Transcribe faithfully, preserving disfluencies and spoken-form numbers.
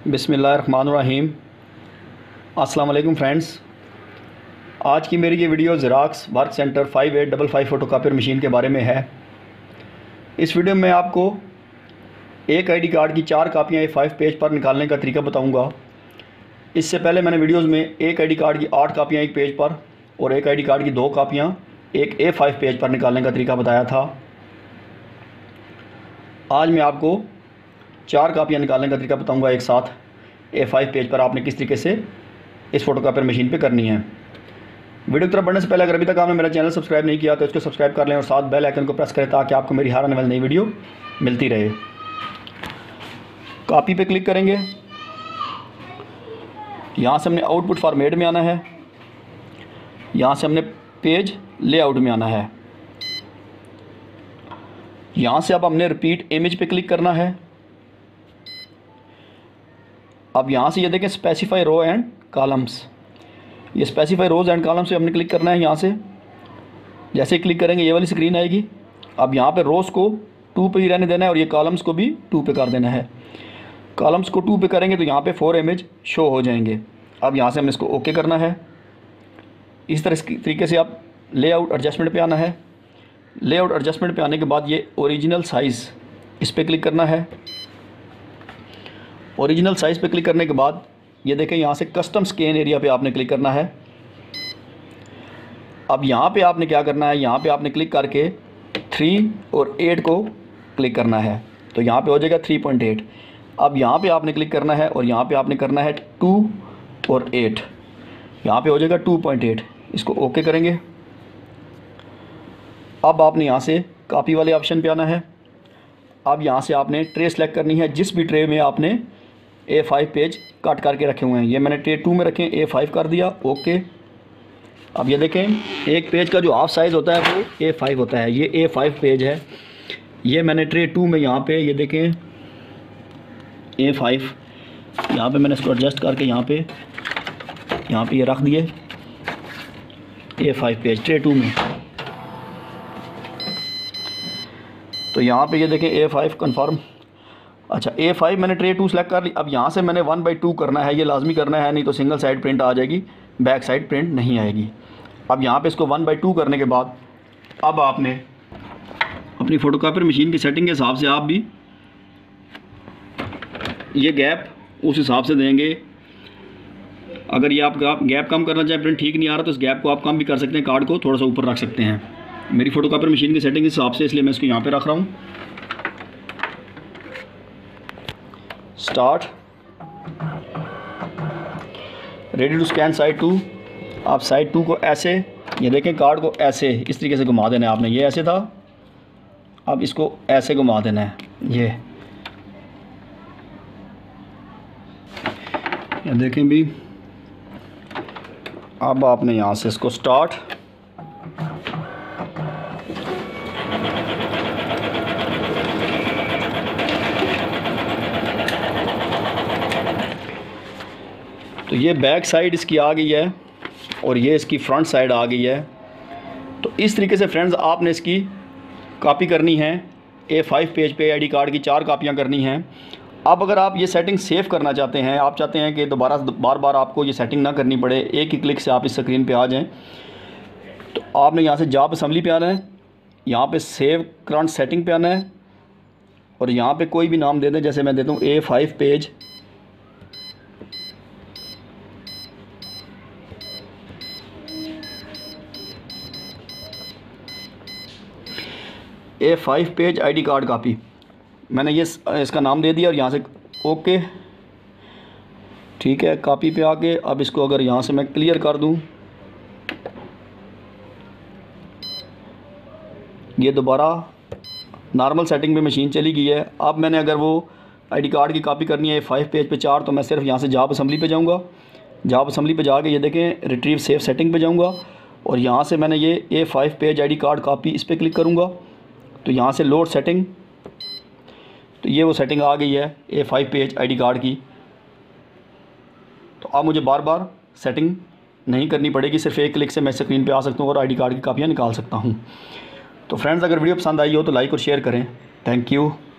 बिस्मिल्लाहिर्रहमानिर्रहीम। अस्सलाम वालेकुम फ्रेंड्स। आज की मेरी ये video Xerox work centre five eight double five photocopier machine के बारे में है। इस वीडियो में आपको एक आईडी कार्ड की चार कापियाँ ए फाइव पेज पर निकालने का तरीका बताऊंगा। इससे पहले मैंने वीडियोस में एक आईडी कार्ड की आठ कापियाँ एक पेज पर और एक आईडी कार्ड की दो कापियाँ एक ए फाइव पेज पर निकालने का तरीका बताया था। आज मैं आपको चार कापियाँ निकालने का तरीका बताऊंगा एक साथ ए फाइव पेज पर आपने किस तरीके से इस फोटोकॉपियर मशीन पे करनी है। वीडियो की तरफ बढ़ने से पहले अगर अभी तक आपने मेरा चैनल सब्सक्राइब नहीं किया तो इसको सब्सक्राइब कर लें और साथ बेल आइकन को प्रेस करें ताकि आपको मेरी हर आने वाली नई वीडियो मिलती रहे। कॉपी पे क्लिक करेंगे, यहाँ से हमने आउटपुट फॉर्मेट में आना है, यहाँ से हमने पेज लेआउट में आना है, यहाँ से अब हमने रिपीट इमेज पे क्लिक करना है। अब यहाँ से ये देखें स्पेसिफाई रो एंड कॉलम्स, ये स्पेसिफाई रोज एंड कॉलम्स पे हमने क्लिक करना है। यहाँ से जैसे क्लिक करेंगे ये वाली स्क्रीन आएगी। अब यहाँ पे रोज़ को टू पे ही रहने देना है और ये कॉलम्स को भी टू पे कर देना है। कॉलम्स को टू पे करेंगे तो यहाँ पे फोर इमेज शो हो जाएंगे। अब यहाँ से हमने इसको ओके करना है। इस तरह तरीके से आप लेआउट एडजस्टमेंट पे आना है। लेआउट एडजस्टमेंट पे आने के बाद ये ओरिजिनल साइज़ इस पर क्लिक करना है। ओरिजिनल साइज़ पे क्लिक करने के बाद ये देखें यहाँ से कस्टम स्कैन एरिया पे आपने क्लिक करना है। अब यहाँ पे आपने क्या करना है, यहाँ पे आपने क्लिक करके थ्री और एट को क्लिक करना है तो यहाँ पे हो जाएगा थ्री पॉइंट एट। अब यहाँ पे आपने क्लिक करना है और यहाँ पे आपने करना है टू और एट, यहाँ पे हो जाएगा टू पॉइंट एट। इसको ओके करेंगे। अब आपने यहाँ से कॉपी वाले ऑप्शन पे आना है। अब यहाँ से आपने ट्रे सेलेक्ट करनी है, जिस भी ट्रे में आपने ए फाइव पेज कट करके रखे हुए हैं। ये मैंने ट्रे टू में रखे, ए फाइव कर दिया, ओके। अब ये देखें एक पेज का जो हाफ साइज़ होता है वो ए फाइव होता है, ये ए फाइव पेज है। ये मैंने ट्रे टू में यहाँ पे ये देखें ए फाइव, यहाँ पे मैंने इसको एडजस्ट करके यहाँ पे यहाँ पे ये रख दिए A five page tray two में। तो यहाँ पे ये देखें ए फाइव कन्फर्म। अच्छा ए फाइव मैंने ट्रे टू सेलेक्ट कर ली। अब यहाँ से मैंने वन बाई टू करना है, ये लाजमी करना है, नहीं तो सिंगल साइड प्रिंट आ जाएगी, बैक साइड प्रिंट नहीं आएगी। अब यहाँ पे इसको वन बाई टू करने के बाद अब आपने अपनी फ़ोटोकॉपियर मशीन की सेटिंग के हिसाब से आप भी ये गैप उस हिसाब से देंगे। अगर ये आप गैप कम करना चाहें, प्रिंट ठीक नहीं आ रहा तो इस गैप को आप कम भी कर सकते हैं, कार्ड को थोड़ा सा ऊपर रख सकते हैं। मेरी फ़ोटोकॉपियर मशीन की सेटिंग के हिसाब से इसलिए मैं इसको यहाँ पे रख रहा हूँ। Start, ready to scan side two. आप साइड टू को ऐसे ये देखें कार्ड को ऐसे इस तरीके से घुमा देना है आपने, ये ऐसे था, अब इसको ऐसे घुमा देना है। ये ये देखें भी। अब आपने यहाँ से इसको स्टार्ट, तो ये बैक साइड इसकी आ गई है और ये इसकी फ्रंट साइड आ गई है। तो इस तरीके से फ्रेंड्स आपने इसकी कॉपी करनी है। ए फाइव पेज पे आईडी कार्ड की चार कापियाँ करनी हैं। अब अगर आप ये सेटिंग सेव करना चाहते हैं, आप चाहते हैं कि दोबारा बार बार आपको ये सेटिंग ना करनी पड़े, एक ही क्लिक से आप इस स्क्रीन पे आ जाएं, तो आपने यहाँ से जॉब असेंबली पे आना है, यहाँ पे सेव करंट सेटिंग पे आना है और यहाँ पे कोई भी नाम दे दें। जैसे मैं देता हूँ A five page, A five page ID card copy, मैंने ये इसका नाम दे दिया और यहाँ से ओके, ठीक है। कॉपी पे आके अब इसको अगर यहाँ से मैं क्लियर कर दूँ, ये दोबारा नॉर्मल सेटिंग पे मशीन चली गई है। अब मैंने अगर वो आईडी कार्ड की कॉपी करनी है ए फाइव पेज पे चार, तो मैं सिर्फ यहाँ से जॉब असेंबली पे जाऊँगा। जॉब असेंबली पे जाके ये देखें रिट्रीव सेव सेटिंग पे जाऊँगा और यहाँ से मैंने ये A five page ID card copy इस पर क्लिक करूँगा तो यहाँ से लोड सेटिंग, तो ये वो सेटिंग आ गई है A five page ID card की। तो अब मुझे बार बार सेटिंग नहीं करनी पड़ेगी, सिर्फ एक क्लिक से मैं स्क्रीन पे आ सकता हूँ और आईडी कार्ड की कापियाँ निकाल सकता हूँ। तो फ्रेंड्स अगर वीडियो पसंद आई हो तो लाइक और शेयर करें। Thank you.